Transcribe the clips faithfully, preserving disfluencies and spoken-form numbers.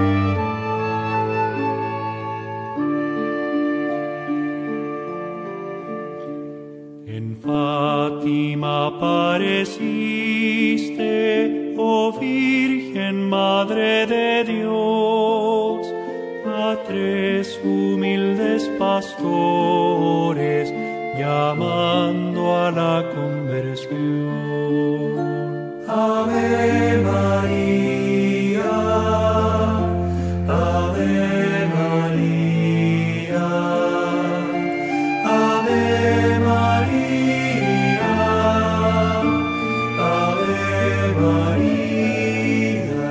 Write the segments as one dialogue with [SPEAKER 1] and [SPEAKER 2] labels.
[SPEAKER 1] En Fátima apareciste, oh Virgen Madre de Dios, a tres humildes pastores, llamando a la conversión. Ave María, Ave María, Ave María, Ave María.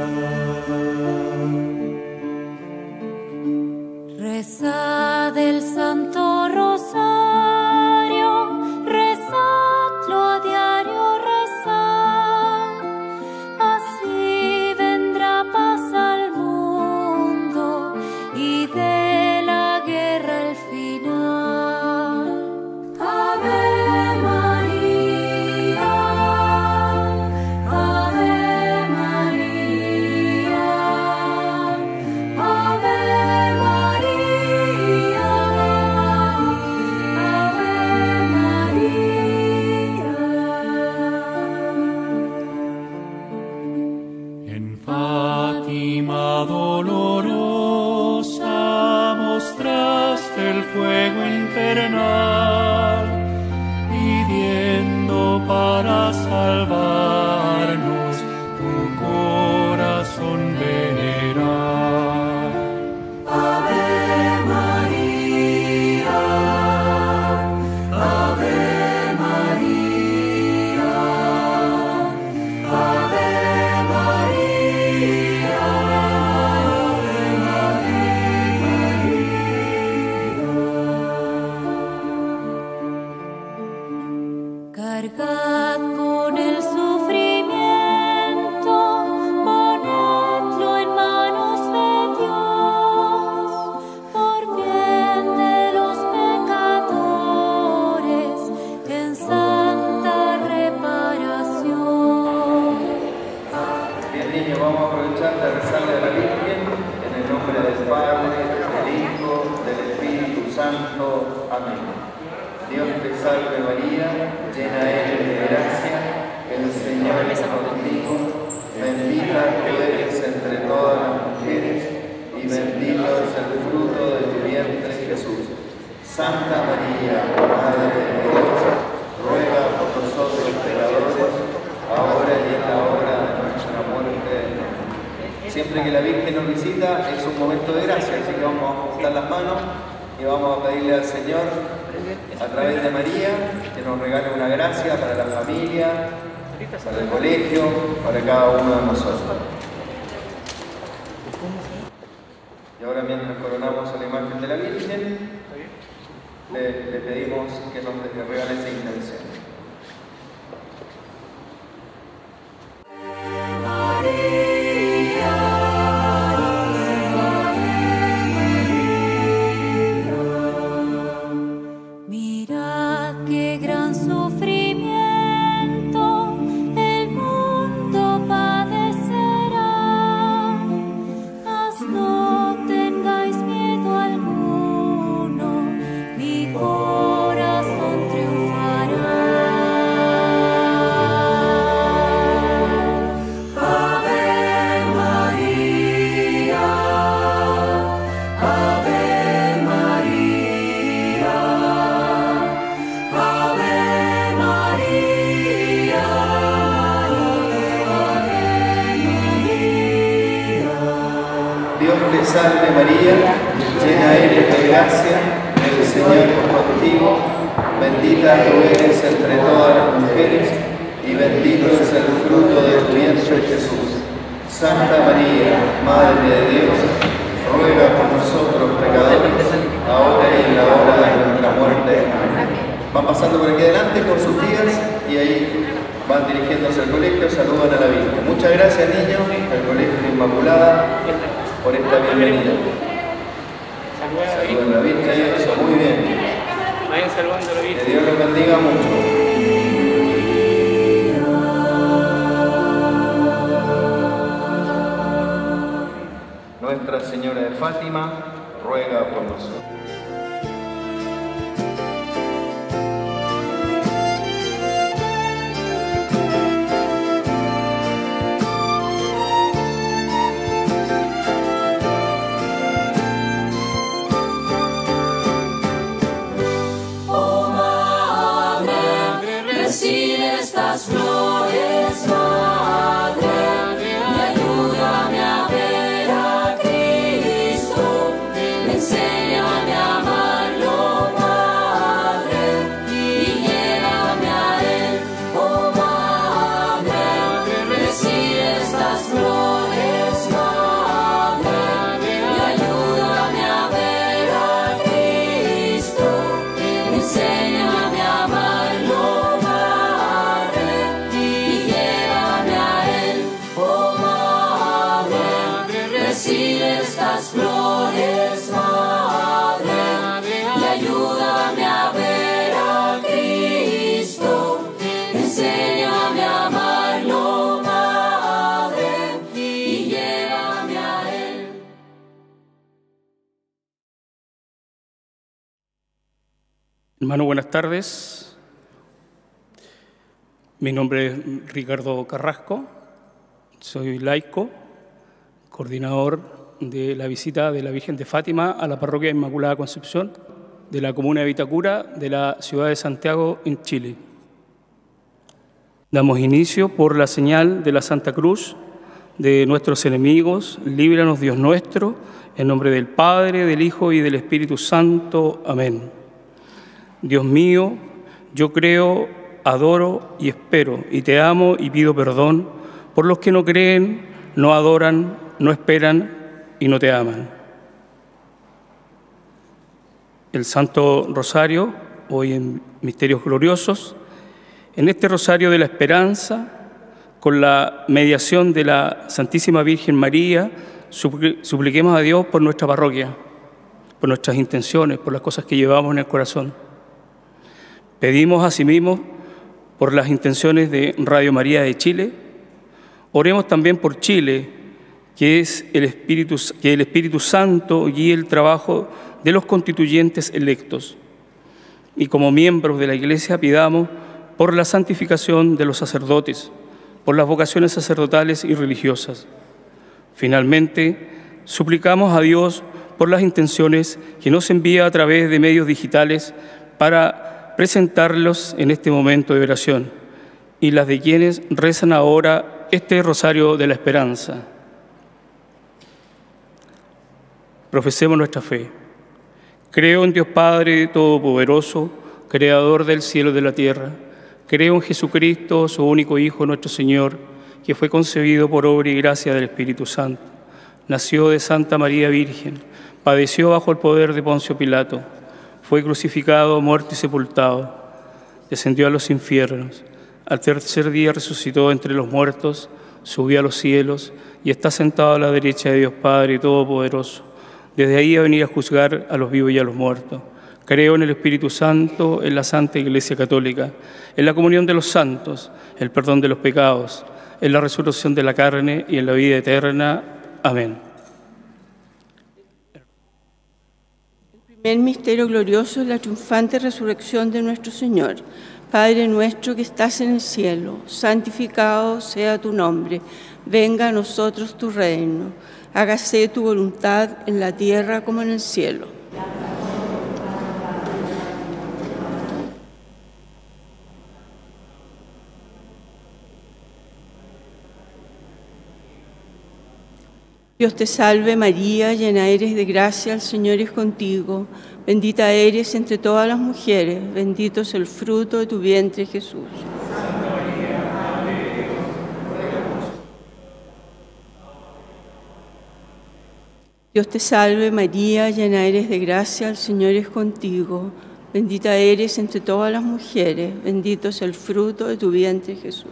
[SPEAKER 2] Rezad el Santo Rosario, rezadlo a diario, rezad, así vendrá paz al mundo y de la guerra el final. Ave María, Ave María, Ave María, Ave María.
[SPEAKER 1] En Fátima dolorosa mostraste el fuego infernal, pidiendo para salvarnos tu corazón venerar. Ave María, Ave María, Ave María,
[SPEAKER 2] Cargad con el sufrimiento, ponedlo en manos de Dios, por bien de los pecadores, en santa reparación.
[SPEAKER 3] Bien, niños, vamos a aprovechar de rezarle a la Virgen en el nombre del Padre, del Hijo, del Espíritu Santo. Amén. Dios te salve María, llena eres de gracia, el Señor es contigo, bendita tú eres entre todas las mujeres, y bendito es el fruto de tu vientre Jesús. Santa María, Madre de Dios, ruega por nosotros pecadores, ahora y en la hora de nuestra muerte. Siempre que la Virgen nos visita es un momento de gracia, así que vamos a juntar las manos y vamos a pedirle al Señor, a través de María, que nos regale una gracia para la familia, para el colegio, para cada uno de nosotros. Y ahora, mientras coronamos a la imagen de la Virgen, le, le pedimos que nos regale esa intención.
[SPEAKER 2] Mirad qué gran sufrimiento el mundo padecerá, mas no tengáis miedo alguno, mi corazón triunfará. Ave María, Ave María, Ave María, Ave María.
[SPEAKER 3] Dios te salve María, llena eres de gracia, el Señor es contigo, bendita tú eres entre todas las mujeres, y bendito es el fruto de tu vientre Jesús. Santa María, Madre de Dios, ruega por nosotros pecadores, ahora y en la hora de nuestra muerte. Amén. Van pasando por aquí adelante con sus tías y ahí van dirigiéndose al colegio, saludan a la Virgen. Muchas gracias, niños, al Colegio Inmaculada, por esta bienvenida. Saludan a la Virgen, eso, muy bien.
[SPEAKER 4] Vayan saludando a la
[SPEAKER 3] Que
[SPEAKER 4] Virgen.
[SPEAKER 3] Dios los bendiga mucho. Nuestra Señora de Fátima, ruega por nosotros.
[SPEAKER 2] Recibe estas flores, Madre, y ayúdame a ver a Cristo, enséñame a amarlo, Madre, y llévame a Él, oh Madre. Recibe estas flores, Madre, y ayúdame a ver a Cristo, enséñame a amarlo. Recibe estas flores, Madre, y ayúdame a ver a Cristo. Enséñame a amarlo, Madre, y llévame a Él.
[SPEAKER 4] Hermano, buenas tardes. Mi nombre es Ricardo Carrasco, soy laico, coordinador de la visita de la Virgen de Fátima a la Parroquia Inmaculada Concepción de la comuna de Vitacura de la ciudad de Santiago, en Chile. Damos inicio por la señal de la Santa Cruz de nuestros enemigos. Líbranos, Dios nuestro, en nombre del Padre, del Hijo y del Espíritu Santo. Amén. Dios mío, yo creo, adoro y espero, y te amo y pido perdón por los que no creen, no adoran, no esperan y no te aman. El Santo Rosario, hoy en Misterios Gloriosos, en este Rosario de la Esperanza, con la mediación de la Santísima Virgen María, supliquemos a Dios por nuestra parroquia, por nuestras intenciones, por las cosas que llevamos en el corazón. Pedimos asimismo por las intenciones de Radio María de Chile. Oremos también por Chile, que es el Espíritu, que el Espíritu Santo guíe el trabajo de los constituyentes electos. Y como miembros de la Iglesia pidamos por la santificación de los sacerdotes, por las vocaciones sacerdotales y religiosas. Finalmente, suplicamos a Dios por las intenciones que nos envía a través de medios digitales para presentarlos en este momento de oración, y las de quienes rezan ahora este Rosario de la Esperanza. Profesemos nuestra fe. Creo en Dios Padre Todopoderoso, Creador del cielo y de la tierra. Creo en Jesucristo, su único Hijo, nuestro Señor, que fue concebido por obra y gracia del Espíritu Santo. Nació de Santa María Virgen, padeció bajo el poder de Poncio Pilato, fue crucificado, muerto y sepultado, descendió a los infiernos, al tercer día resucitó entre los muertos, subió a los cielos y está sentado a la derecha de Dios Padre Todopoderoso. Desde ahí a venir a juzgar a los vivos y a los muertos. Creo en el Espíritu Santo, en la Santa Iglesia Católica, en la comunión de los santos, el perdón de los pecados, en la resurrección de la carne y en la vida eterna. Amén.
[SPEAKER 5] El primer misterio glorioso es la triunfante resurrección de nuestro Señor. Padre nuestro que estás en el cielo, santificado sea tu nombre. Venga a nosotros tu reino. Hágase tu voluntad en la tierra como en el cielo. Dios te salve María, llena eres de gracia, el Señor es contigo. Bendita eres entre todas las mujeres, bendito es el fruto de tu vientre Jesús. Dios te salve María, llena eres de gracia, el Señor es contigo. Bendita eres entre todas las mujeres, bendito es el fruto de tu vientre Jesús.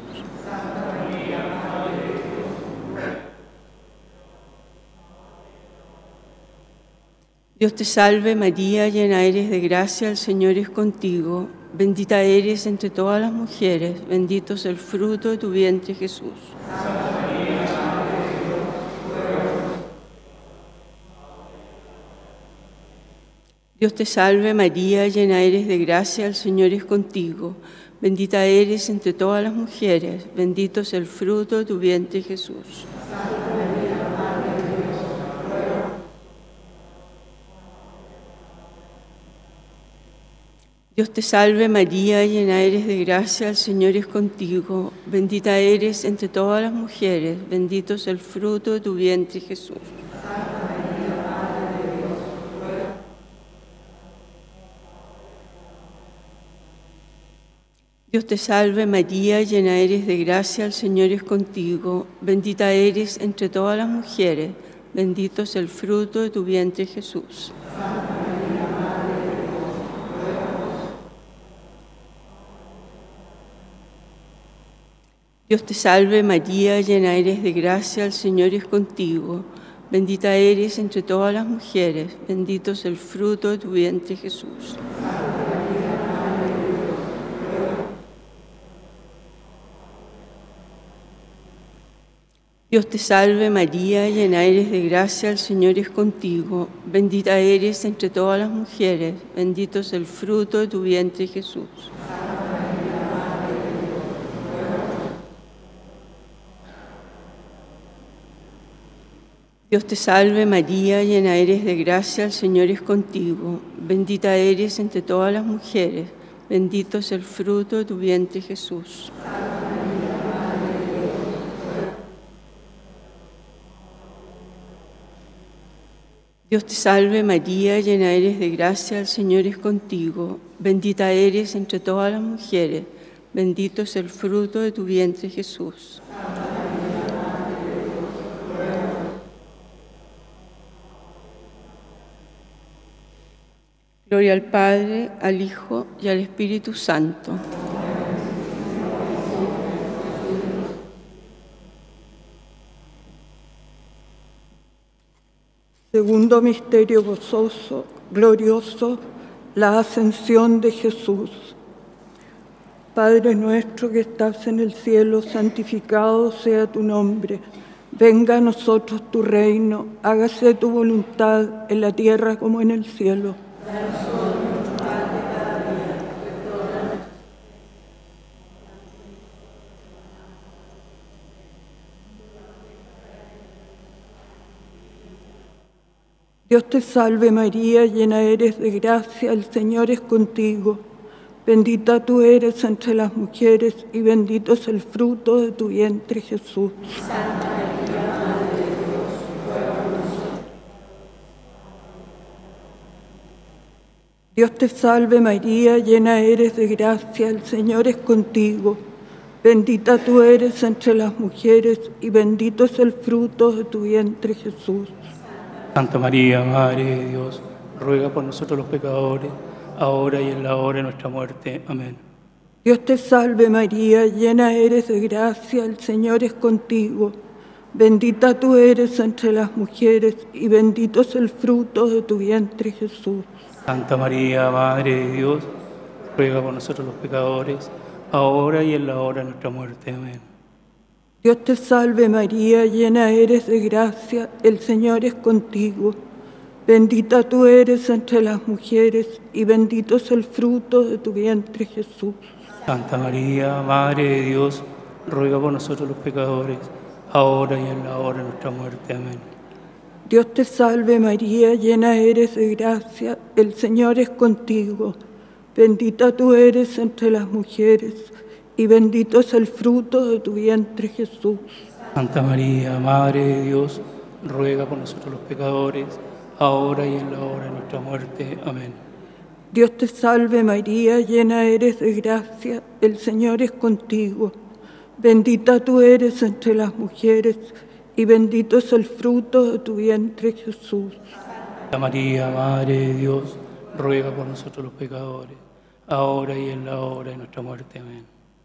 [SPEAKER 5] Dios te salve María, llena eres de gracia, el Señor es contigo. Bendita eres entre todas las mujeres, bendito es el fruto de tu vientre Jesús. Dios te salve María, llena eres de gracia, el Señor es contigo. Bendita eres entre todas las mujeres, bendito es el fruto de tu vientre Jesús. Dios te salve María, llena eres de gracia, el Señor es contigo. Bendita eres entre todas las mujeres, bendito es el fruto de tu vientre Jesús. Dios te salve María, llena eres de gracia, el Señor es contigo. Bendita eres entre todas las mujeres, bendito es el fruto de tu vientre Jesús. Dios te salve María, llena eres de gracia, el Señor es contigo. Bendita eres entre todas las mujeres, bendito es el fruto de tu vientre Jesús. Dios te salve María, llena eres de gracia, el Señor es contigo. Bendita eres entre todas las mujeres, bendito es el fruto de tu vientre Jesús. Dios te salve María, llena eres de gracia, el Señor es contigo. Bendita eres entre todas las mujeres, bendito es el fruto de tu vientre Jesús. Dios te salve María, llena eres de gracia, el Señor es contigo. Bendita eres entre todas las mujeres, bendito es el fruto de tu vientre Jesús. Gloria al Padre, al Hijo y al Espíritu Santo.
[SPEAKER 6] Segundo misterio gozoso, glorioso, la ascensión de Jesús. Padre nuestro que estás en el cielo, santificado sea tu nombre. Venga a nosotros tu reino, hágase tu voluntad en la tierra como en el cielo. Dios te salve María, llena eres de gracia, el Señor es contigo. Bendita tú eres entre las mujeres y bendito es el fruto de tu vientre Jesús. Santa María, Madre de Dios, ruega por nosotros. Dios te salve María, llena eres de gracia, el Señor es contigo. Bendita tú eres entre las mujeres y bendito es el fruto de tu vientre Jesús.
[SPEAKER 4] Santa María, Madre de Dios, ruega por nosotros los pecadores, ahora y en la hora de nuestra muerte. Amén.
[SPEAKER 6] Dios te salve María, llena eres de gracia, el Señor es contigo. Bendita tú eres entre las mujeres y bendito es el fruto de tu vientre Jesús.
[SPEAKER 4] Santa María, Madre de Dios, ruega por nosotros los pecadores, ahora y en la hora de nuestra muerte. Amén.
[SPEAKER 6] Dios te salve María, llena eres de gracia, el Señor es contigo. Bendita tú eres entre las mujeres y bendito es el fruto de tu vientre Jesús.
[SPEAKER 4] Santa María, Madre de Dios, ruega por nosotros los pecadores, ahora y en la hora de nuestra muerte. Amén.
[SPEAKER 6] Dios te salve María, llena eres de gracia, el Señor es contigo. Bendita tú eres entre las mujeres y bendito es el fruto de tu vientre Jesús.
[SPEAKER 4] Santa María, Madre de Dios, ruega por nosotros los pecadores, ahora y en la hora de nuestra muerte. Amén.
[SPEAKER 6] Dios te salve María, llena eres de gracia, el Señor es contigo. Bendita tú eres entre las mujeres y bendito es el fruto de tu vientre Jesús.
[SPEAKER 4] Santa María, Madre de Dios, ruega por nosotros los pecadores, ahora y en la hora de nuestra muerte. Amén.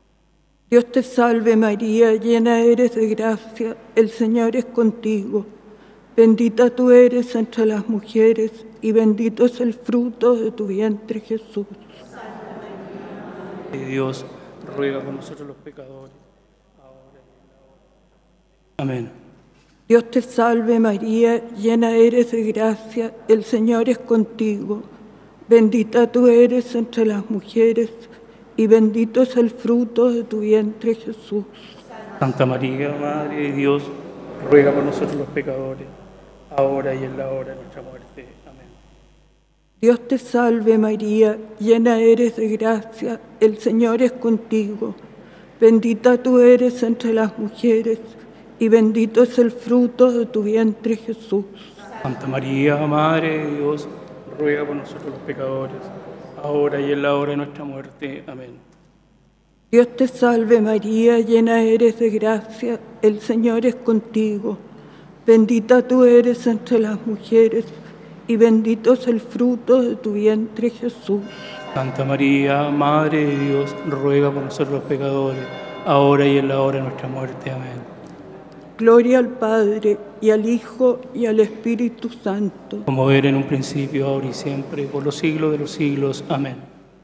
[SPEAKER 6] Dios te salve María, llena eres de gracia, el Señor es contigo. Bendita tú eres entre las mujeres y bendito es el fruto de tu vientre Jesús.
[SPEAKER 4] Santa María, Madre de Dios, ruega por nosotros los pecadores, ahora y en la hora. Amén.
[SPEAKER 6] Dios te salve María, llena eres de gracia, el Señor es contigo. Bendita tú eres entre las mujeres, y bendito es el fruto de tu vientre, Jesús.
[SPEAKER 4] Santa María, Madre de Dios, ruega por nosotros los pecadores, ahora y en la hora de nuestra muerte. Amén.
[SPEAKER 6] Dios te salve María, llena eres de gracia, el Señor es contigo. Bendita tú eres entre las mujeres, y bendito es el fruto de tu vientre, Jesús.
[SPEAKER 4] Santa María, Madre de Dios, ruega por nosotros los pecadores, ahora y en la hora de nuestra muerte. Amén.
[SPEAKER 6] Dios te salve María, llena eres de gracia, el Señor es contigo. Bendita tú eres entre las mujeres, y bendito es el fruto de tu vientre, Jesús.
[SPEAKER 4] Santa María, Madre de Dios, ruega por nosotros los pecadores, ahora y en la hora de nuestra muerte. Amén.
[SPEAKER 6] Gloria al Padre, y al Hijo, y al Espíritu Santo.
[SPEAKER 4] Como era en un principio, ahora y siempre, por los siglos de los siglos. Amén.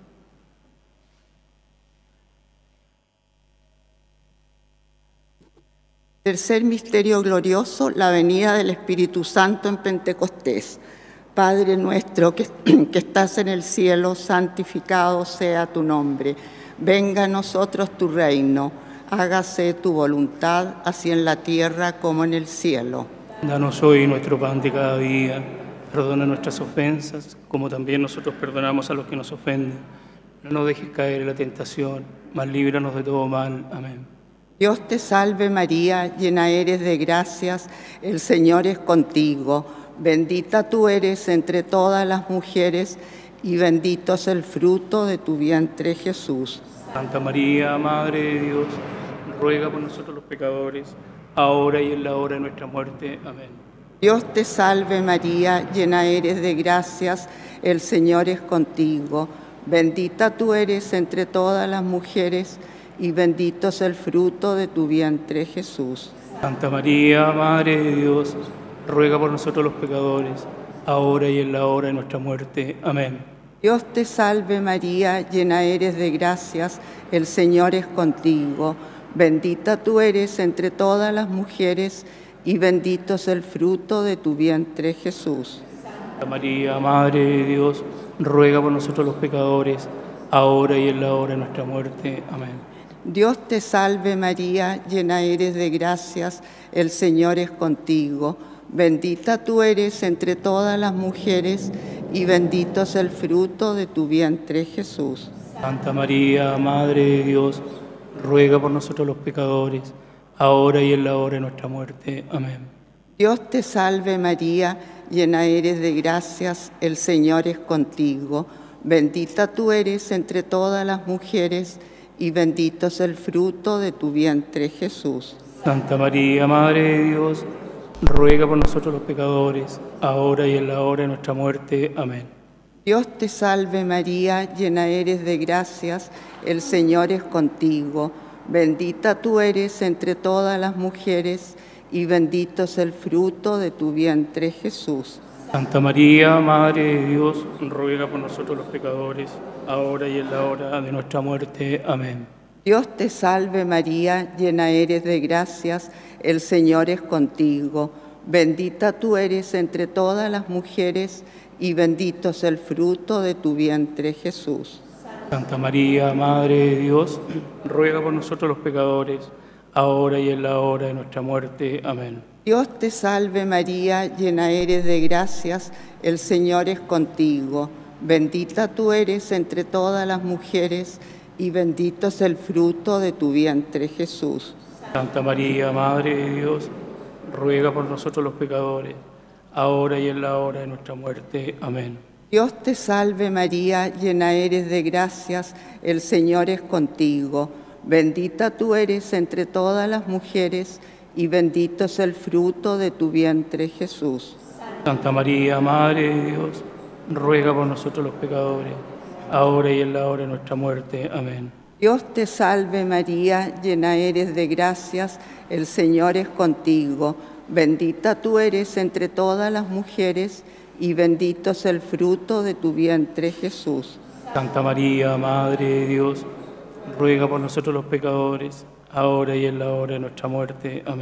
[SPEAKER 7] Tercer misterio glorioso, la venida del Espíritu Santo en Pentecostés. Padre nuestro que, que estás en el cielo, santificado sea tu nombre. Venga a nosotros tu reino. Hágase tu voluntad, así en la tierra como en el cielo.
[SPEAKER 4] Danos hoy nuestro pan de cada día. Perdona nuestras ofensas, como también nosotros perdonamos a los que nos ofenden. No nos dejes caer en la tentación, mas líbranos de todo mal. Amén.
[SPEAKER 7] Dios te salve María, llena eres de gracias, el Señor es contigo. Bendita tú eres entre todas las mujeres, y bendito es el fruto de tu vientre, Jesús.
[SPEAKER 4] Santa María, Madre de Dios, ruega por nosotros los pecadores, ahora y en la hora de nuestra muerte. Amén.
[SPEAKER 7] Dios te salve María, llena eres de gracias, el Señor es contigo. Bendita tú eres entre todas las mujeres, y bendito es el fruto de tu vientre, Jesús.
[SPEAKER 4] Santa María, Madre de Dios, ruega por nosotros los pecadores, ahora y en la hora de nuestra muerte. Amén.
[SPEAKER 7] Dios te salve María, llena eres de gracias, el Señor es contigo. Bendita tú eres entre todas las mujeres, y bendito es el fruto de tu vientre, Jesús.
[SPEAKER 4] Santa María, Madre de Dios, ruega por nosotros los pecadores, ahora y en la hora de nuestra muerte. Amén.
[SPEAKER 7] Dios te salve María, llena eres de gracias, el Señor es contigo. Bendita tú eres entre todas las mujeres, y bendito es el fruto de tu vientre, Jesús.
[SPEAKER 4] Santa María, Madre de Dios, ruega por nosotros los pecadores, ahora y en la hora de nuestra muerte. Amén.
[SPEAKER 7] Dios te salve María, llena eres de gracias, el Señor es contigo. Bendita tú eres entre todas las mujeres, y bendito es el fruto de tu vientre, Jesús.
[SPEAKER 4] Santa María, Madre de Dios, ruega por nosotros los pecadores, ahora y en la hora de nuestra muerte. Amén.
[SPEAKER 7] Dios te salve María, llena eres de gracias, el Señor es contigo. Bendita tú eres entre todas las mujeres, y bendito es el fruto de tu vientre, Jesús.
[SPEAKER 4] Santa María, Madre de Dios, ruega por nosotros los pecadores, ahora y en la hora de nuestra muerte. Amén.
[SPEAKER 7] Dios te salve María, llena eres de gracias, el Señor es contigo. Bendita tú eres entre todas las mujeres, y bendito es el fruto de tu vientre, Jesús.
[SPEAKER 4] Santa María, Madre de Dios, ruega por nosotros los pecadores, ahora y en la hora de nuestra muerte. Amén.
[SPEAKER 7] Dios te salve María, llena eres de gracias, el Señor es contigo. Bendita tú eres entre todas las mujeres, y bendito es el fruto de tu vientre, Jesús.
[SPEAKER 4] Santa María, Madre de Dios, ruega por nosotros los pecadores, ahora y en la hora de nuestra muerte. Amén.
[SPEAKER 7] Dios te salve María, llena eres de gracias, el Señor es contigo. Bendita tú eres entre todas las mujeres, y bendito es el fruto de tu vientre, Jesús.
[SPEAKER 4] Santa María, Madre de Dios, ruega por nosotros los pecadores, ahora y en la hora de nuestra muerte. Amén.
[SPEAKER 7] Dios te salve María, llena eres de gracias, el Señor es contigo. Bendita tú eres entre todas las mujeres, y bendito es el fruto de tu vientre, Jesús.
[SPEAKER 4] Santa María, Madre de Dios, ruega por nosotros los pecadores, ahora y en la hora de nuestra muerte. Amén.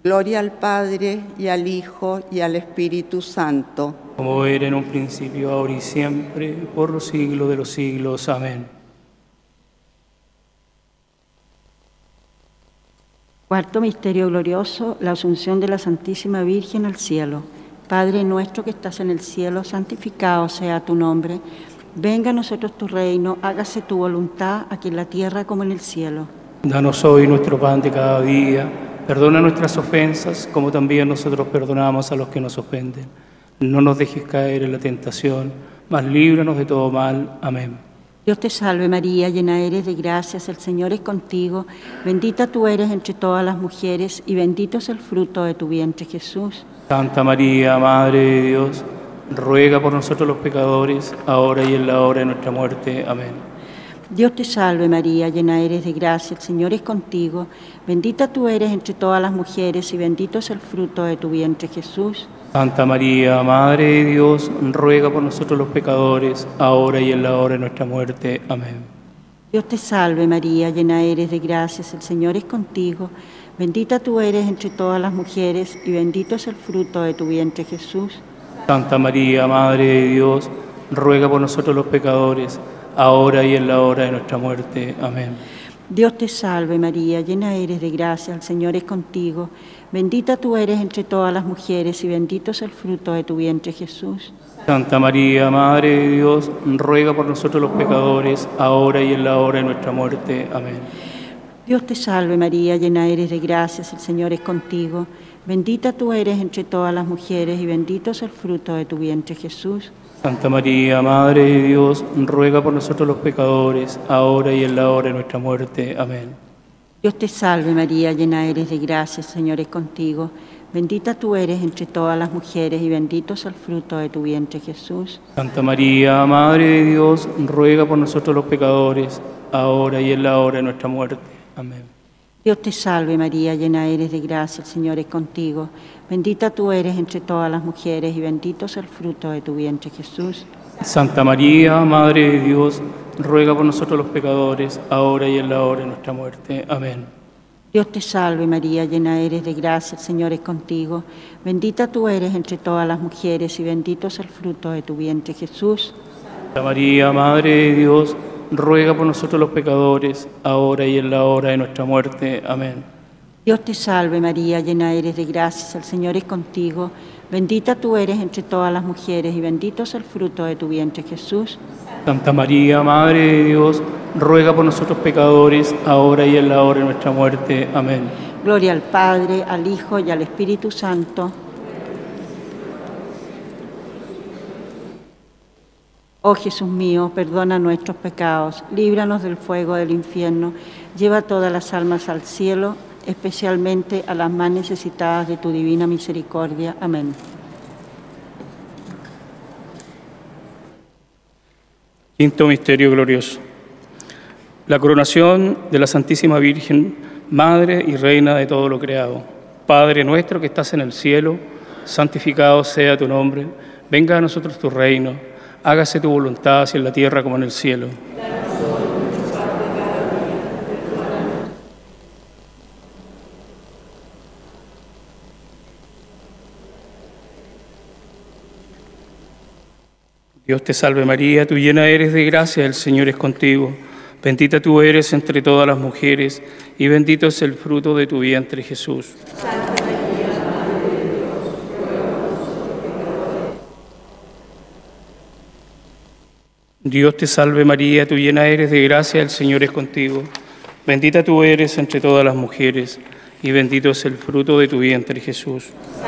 [SPEAKER 7] Gloria al Padre, y al Hijo, y al Espíritu Santo.
[SPEAKER 4] Como era en un principio, ahora y siempre, por los siglos de los siglos. Amén.
[SPEAKER 8] Cuarto misterio glorioso, la asunción de la Santísima Virgen al cielo. Padre nuestro que estás en el cielo, santificado sea tu nombre. Venga a nosotros tu reino, hágase tu voluntad, aquí en la tierra como en el cielo.
[SPEAKER 4] Danos hoy nuestro pan de cada día. Perdona nuestras ofensas, como también nosotros perdonamos a los que nos ofenden. No nos dejes caer en la tentación, mas líbranos de todo mal. Amén.
[SPEAKER 8] Dios te salve María, llena eres de gracias, el Señor es contigo. Bendita tú eres entre todas las mujeres, y bendito es el fruto de tu vientre, Jesús.
[SPEAKER 4] Santa María, Madre de Dios, ruega por nosotros los pecadores, ahora y en la hora de nuestra muerte. Amén.
[SPEAKER 8] Dios te salve María, llena eres de gracia, el Señor es contigo. Bendita tú eres entre todas las mujeres, y bendito es el fruto de tu vientre, Jesús.
[SPEAKER 4] Santa María, Madre de Dios, ruega por nosotros los pecadores, ahora y en la hora de nuestra muerte. Amén.
[SPEAKER 8] Dios te salve María, llena eres de gracias, el Señor es contigo. Bendita tú eres entre todas las mujeres, y bendito es el fruto de tu vientre, Jesús.
[SPEAKER 4] Santa María, Madre de Dios, ruega por nosotros los pecadores, ahora y en la hora de nuestra muerte. Amén.
[SPEAKER 8] Dios te salve María, llena eres de gracia, el Señor es contigo. Bendita tú eres entre todas las mujeres, y bendito es el fruto de tu vientre, Jesús.
[SPEAKER 4] Santa María, Madre de Dios, ruega por nosotros los pecadores, ahora y en la hora de nuestra muerte. Amén.
[SPEAKER 8] Dios te salve María, llena eres de gracias, el Señor es contigo. Bendita tú eres entre todas las mujeres, y bendito es el fruto de tu vientre, Jesús.
[SPEAKER 4] Santa María, Madre de Dios, ruega por nosotros los pecadores, ahora y en la hora de nuestra muerte. Amén.
[SPEAKER 8] Dios te salve María, llena eres de gracia, el Señor es contigo. Bendita tú eres entre todas las mujeres, y bendito es el fruto de tu vientre, Jesús.
[SPEAKER 4] Santa María, Madre de Dios, ruega por nosotros los pecadores, ahora y en la hora de nuestra muerte. Amén.
[SPEAKER 8] Dios te salve María, llena eres de gracia, el Señor es contigo. Bendita tú eres entre todas las mujeres, y bendito es el fruto de tu vientre, Jesús.
[SPEAKER 4] Santa María, Madre de Dios, ruega por nosotros los pecadores, ahora y en la hora de nuestra muerte. Amén.
[SPEAKER 8] Dios te salve María, llena eres de gracia, el Señor es contigo. Bendita tú eres entre todas las mujeres, y bendito es el fruto de tu vientre, Jesús.
[SPEAKER 4] Santa María, Madre de Dios, ruega por nosotros los pecadores, ahora y en la hora de nuestra muerte. Amén.
[SPEAKER 8] Dios te salve María, llena eres de gracia, el Señor es contigo. Bendita tú eres entre todas las mujeres, y bendito es el fruto de tu vientre, Jesús.
[SPEAKER 4] Santa María, Madre de Dios, ruega por nosotros pecadores, ahora y en la hora de nuestra muerte. Amén.
[SPEAKER 8] Gloria al Padre, al Hijo y al Espíritu Santo. Oh Jesús mío, perdona nuestros pecados, líbranos del fuego del infierno, lleva todas las almas al cielo, especialmente a las más necesitadas de tu divina misericordia. Amén.
[SPEAKER 4] Quinto misterio glorioso. La coronación de la Santísima Virgen, Madre y Reina de todo lo creado. Padre nuestro que estás en el cielo, santificado sea tu nombre. Venga a nosotros tu reino. Hágase tu voluntad, así en la tierra como en el cielo. Dios te salve María, tú llena eres de gracia, el Señor es contigo. Bendita tú eres entre todas las mujeres, y bendito es el fruto de tu vientre, Jesús. Dios te salve María, tú llena eres de gracia, el Señor es contigo. Bendita tú eres entre todas las mujeres, y bendito es el fruto de tu vientre, Jesús.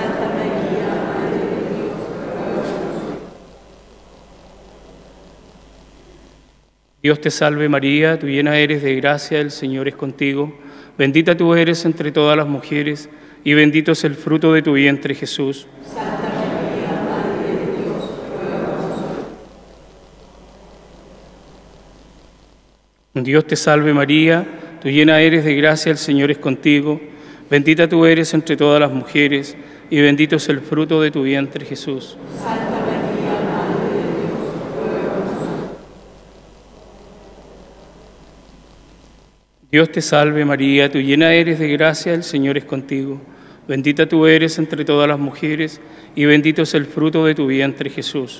[SPEAKER 4] Dios te salve María, tú llena eres de gracia, el Señor es contigo. Bendita tú eres entre todas las mujeres, y bendito es el fruto de tu vientre, Jesús. Dios te salve María, tú llena eres de gracia, el Señor es contigo. Bendita tú eres entre todas las mujeres, y bendito es el fruto de tu vientre, Jesús. Dios te salve María, tú llena eres de gracia, el Señor es contigo. Bendita tú eres entre todas las mujeres, y bendito es el fruto de tu vientre, Jesús.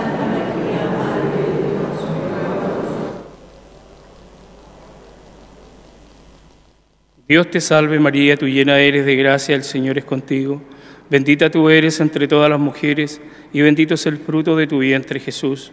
[SPEAKER 4] Dios te salve María, tú llena eres de gracia, el Señor es contigo. Bendita tú eres entre todas las mujeres, y bendito es el fruto de tu vientre, Jesús.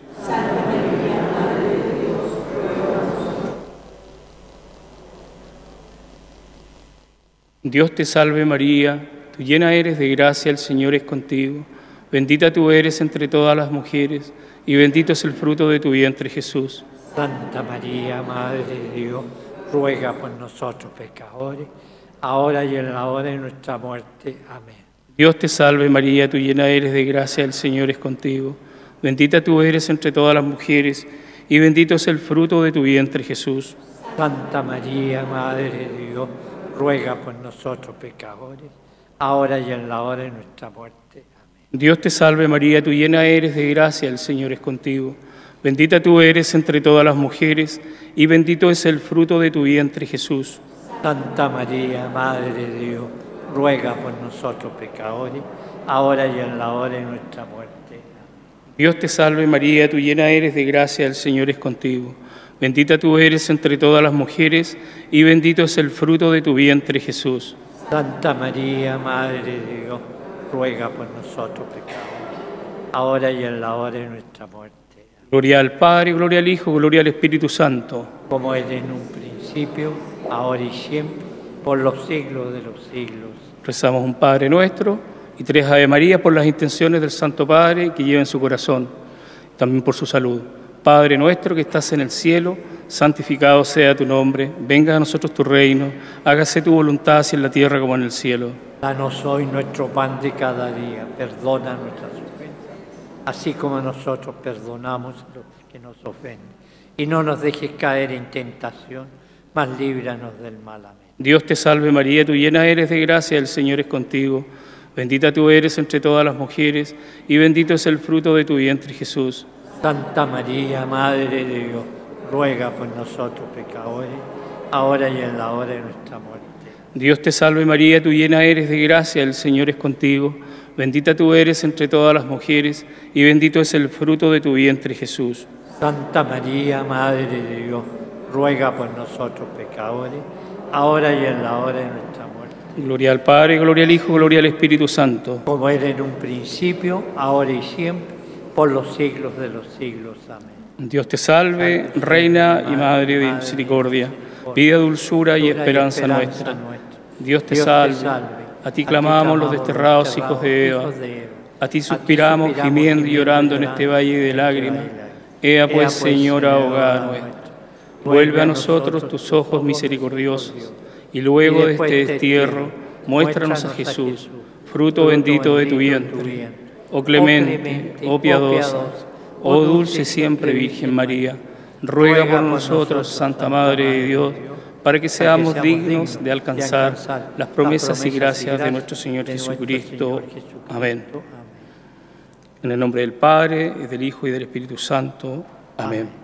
[SPEAKER 4] Dios te salve María, tú llena eres de gracia, el Señor es contigo. Bendita tú eres entre todas las mujeres, y bendito es el fruto de tu vientre, Jesús.
[SPEAKER 9] Santa María, Madre de Dios, ruega por nosotros pecadores, ahora y en la hora de nuestra muerte. Amén.
[SPEAKER 4] Dios te salve María, tú llena eres de gracia, el Señor es contigo. Bendita tú eres entre todas las mujeres, y bendito es el fruto de tu vientre, Jesús.
[SPEAKER 9] Santa María, Madre de Dios, ruega por nosotros pecadores, ahora y en la hora de nuestra muerte. Amén.
[SPEAKER 4] Dios te salve María, tú llena eres de gracia, el Señor es contigo. Bendita tú eres entre todas las mujeres, y bendito es el fruto de tu vientre, Jesús.
[SPEAKER 9] Santa María, Madre de Dios, ruega por nosotros pecadores, ahora y en la hora de nuestra muerte. Amén.
[SPEAKER 4] Dios te salve María, tú llena eres de gracia, el Señor es contigo. Bendita tú eres entre todas las mujeres, y bendito es el fruto de tu vientre, Jesús.
[SPEAKER 9] Santa María, Madre de Dios, ruega por nosotros pecadores, ahora y en la hora de nuestra muerte.
[SPEAKER 4] Gloria al Padre, gloria al Hijo, gloria al Espíritu Santo.
[SPEAKER 9] Como era en un principio, ahora y siempre, por los siglos de los siglos.
[SPEAKER 4] Rezamos un Padre Nuestro y tres Ave María por las intenciones del Santo Padre que lleva en su corazón, también por su salud. Padre nuestro que estás en el cielo, santificado sea tu nombre, venga a nosotros tu reino, hágase tu voluntad así en la tierra como en el cielo.
[SPEAKER 9] Danos hoy nuestro pan de cada día, perdona nuestras ofensas, así como nosotros perdonamos a los que nos ofenden. Y no nos dejes caer en tentación, mas líbranos del mal. Amén.
[SPEAKER 4] Dios te salve María, tú llena eres de gracia, el Señor es contigo. Bendita tú eres entre todas las mujeres, y bendito es el fruto de tu vientre, Jesús.
[SPEAKER 9] Santa María, Madre de Dios, ruega por nosotros pecadores, ahora y en la hora de nuestra muerte.
[SPEAKER 4] Dios te salve María, tú llena eres de gracia, el Señor es contigo. Bendita tú eres entre todas las mujeres, y bendito es el fruto de tu vientre, Jesús.
[SPEAKER 9] Santa María, Madre de Dios, ruega por nosotros pecadores, ahora y en la hora de nuestra muerte.
[SPEAKER 4] Gloria al Padre, gloria al Hijo, gloria al Espíritu Santo.
[SPEAKER 9] Como era en un principio, ahora y siempre, por los siglos de los siglos. Amén.
[SPEAKER 4] Dios te salve, Reina y Madre de misericordia, vida, dulzura y esperanza nuestra. Dios te salve, a ti clamamos los desterrados hijos de Eva, a ti suspiramos gimiendo y llorando en este valle de lágrimas. Ea pues, Señora, abogada nuestra, vuelve a nosotros tus ojos misericordiosos, y luego de este destierro, muéstranos a Jesús, fruto bendito de tu vientre. Oh clemente, oh piadosa, oh dulce siempre Virgen María, ruega por nosotros, Santa Madre de Dios, para que seamos dignos de alcanzar las promesas y gracias de nuestro Señor Jesucristo. Amén. En el nombre del Padre, y del Hijo y del Espíritu Santo. Amén.